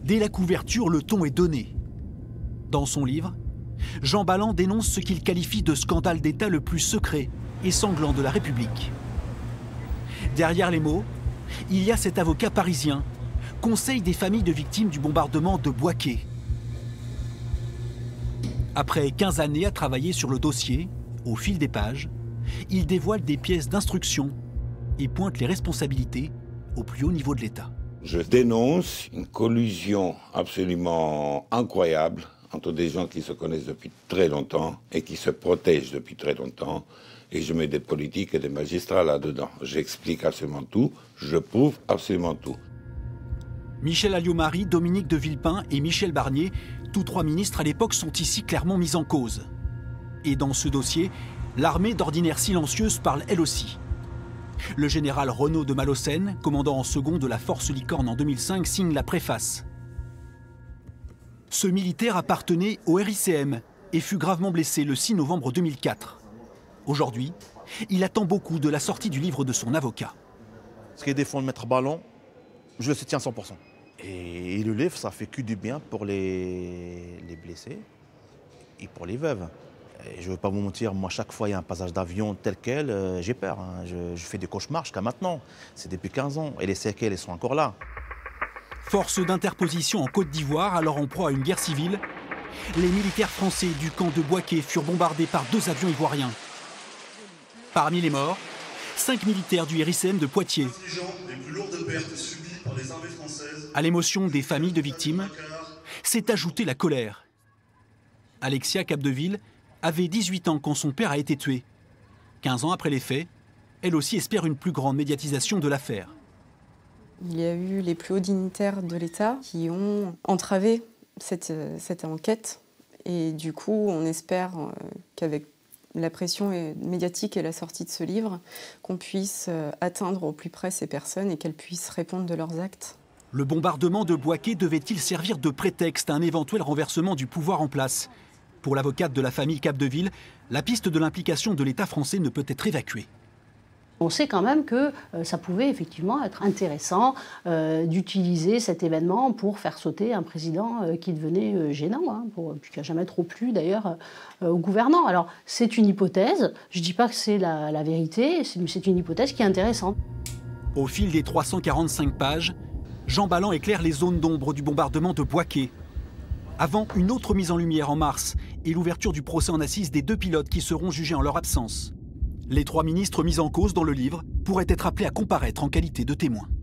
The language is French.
Dès la couverture, le ton est donné. Dans son livre, Jean Ballan dénonce ce qu'il qualifie de scandale d'État le plus secret et sanglant de la République. Derrière les mots, il y a cet avocat parisien, conseil des familles de victimes du bombardement de Bouaké. Après 15 années à travailler sur le dossier, au fil des pages, il dévoile des pièces d'instruction et pointe les responsabilités au plus haut niveau de l'État. Je dénonce une collusion absolument incroyable entre des gens qui se connaissent depuis très longtemps et qui se protègent depuis très longtemps. Et je mets des politiques et des magistrats là-dedans. J'explique absolument tout, je prouve absolument tout. Michel Alliot-Marie, Dominique de Villepin et Michel Barnier, tous trois ministres à l'époque, sont ici clairement mis en cause. Et dans ce dossier, l'armée d'ordinaire silencieuse parle elle aussi. Le général Renaud de Malocène, commandant en second de la Force Licorne en 2005, signe la préface. Ce militaire appartenait au RICM et fut gravement blessé le 6 novembre 2004. Aujourd'hui, il attend beaucoup de la sortie du livre de son avocat. Ce qui défend le maître Ballan, je le soutiens 100%. Et le livre, ça fait que du bien pour les blessés et pour les veuves. Et je ne veux pas vous mentir, moi, chaque fois il y a un passage d'avion tel quel, j'ai peur. Hein. Je fais des cauchemars jusqu'à maintenant. C'est depuis 15 ans et les séquelles, elles sont encore là. Force d'interposition en Côte d'Ivoire, alors en proie à une guerre civile, les militaires français du camp de Bouaké furent bombardés par 2 avions ivoiriens. Parmi les morts, 5 militaires du RICM de Poitiers. À l'émotion des familles de victimes, s'est ajoutée la colère. Alexia Capdeville avait 18 ans quand son père a été tué. 15 ans après les faits, elle aussi espère une plus grande médiatisation de l'affaire. Il y a eu les plus hauts dignitaires de l'État qui ont entravé cette enquête. Et du coup, on espère qu'avec la pression médiatique et la sortie de ce livre, qu'on puisse atteindre au plus près ces personnes et qu'elles puissent répondre de leurs actes. Le bombardement de Bouaké devait-il servir de prétexte à un éventuel renversement du pouvoir en place? Pour l'avocate de la famille Capdeville, la piste de l'implication de l'État français ne peut être évacuée. On sait quand même que ça pouvait effectivement être intéressant d'utiliser cet événement pour faire sauter un président qui devenait gênant, hein, qui n'a jamais trop plu d'ailleurs au gouvernant. Alors c'est une hypothèse, je ne dis pas que c'est la vérité, c'est une hypothèse qui est intéressante. Au fil des 345 pages, Jean Ballan éclaire les zones d'ombre du bombardement de Bouaké. Avant une autre mise en lumière en mars et l'ouverture du procès en assises des 2 pilotes qui seront jugés en leur absence. Les 3 ministres mis en cause dans le livre pourraient être appelés à comparaître en qualité de témoins.